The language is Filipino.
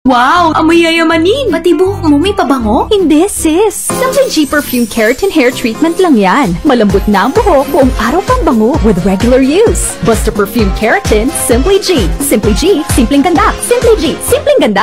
Wow! Amoy yayamanin! Pati buhok mo may pabango? Hindi, sis. Simply G Perfume Keratin Hair Treatment lang yan. Malambot na ang buhok, buong araw pang bango with regular use. Basta Perfume Keratin, Simply G. Simply G, simpleng ganda. Simply G, simpleng ganda.